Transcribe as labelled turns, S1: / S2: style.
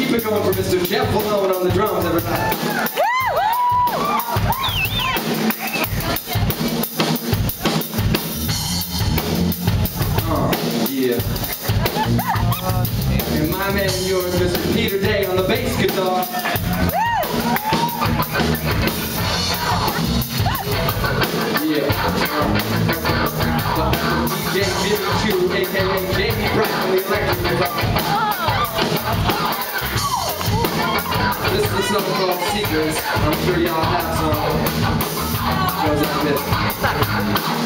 S1: keep it going for Mr. Jeff Malone on the drums, everybody. Yeah. And my man and yours, Mr. Peter Day on the bass guitar. Yeah. DJ Billy Chu, aka Jamie Bright on the electric guitar. This is a song called Secrets. I'm sure y'all have some. Goes like this.